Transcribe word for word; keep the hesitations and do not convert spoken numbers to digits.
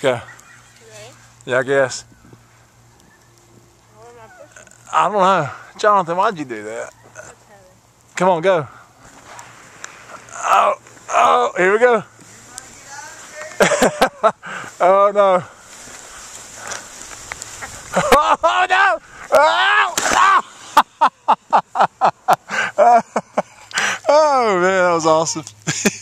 go. You ready? Yeah, I guess. What am I pushing? I don't know. Jonathan, why'd you do that? That's heavy. Come on, go. Oh, oh, here we go. Oh, no. Oh, no. Oh, oh. Oh, man, that was awesome.